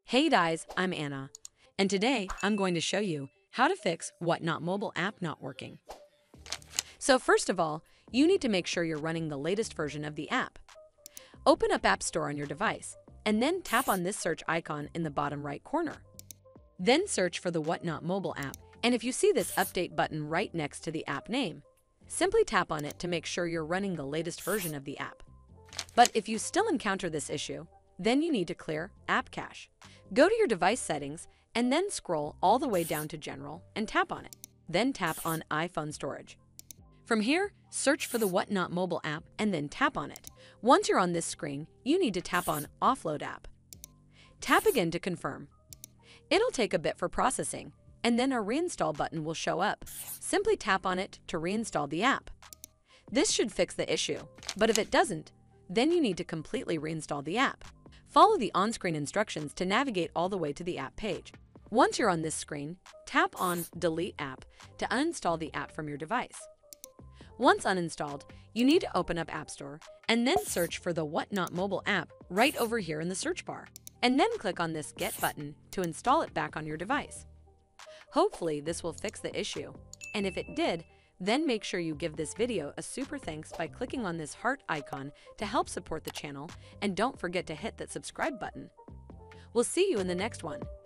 Hey guys, I'm Anna, and today I'm going to show you how to fix Whatnot mobile app not working. So first of all, you need to make sure you're running the latest version of the app. Open up App Store on your device, and then tap on this search icon in the bottom right corner. Then search for the Whatnot mobile app, and if you see this update button right next to the app name, simply tap on it to make sure you're running the latest version of the app. But if you still encounter this issue, then you need to clear App Cache. Go to your device settings and then scroll all the way down to General and tap on it. Then tap on iPhone Storage. From here, search for the Whatnot mobile app and then tap on it. Once you're on this screen, you need to tap on Offload App. Tap again to confirm. It'll take a bit for processing, and then a Reinstall button will show up. Simply tap on it to reinstall the app. This should fix the issue, but if it doesn't, then you need to completely reinstall the app. Follow the on-screen instructions to navigate all the way to the app page. Once you're on this screen, tap on Delete App to uninstall the app from your device. Once uninstalled, you need to open up App Store and then search for the Whatnot mobile app right over here in the search bar, and then click on this Get button to install it back on your device. Hopefully this will fix the issue, and if it did, then make sure you give this video a super thanks by clicking on this heart icon to help support the channel, and don't forget to hit that subscribe button. We'll see you in the next one.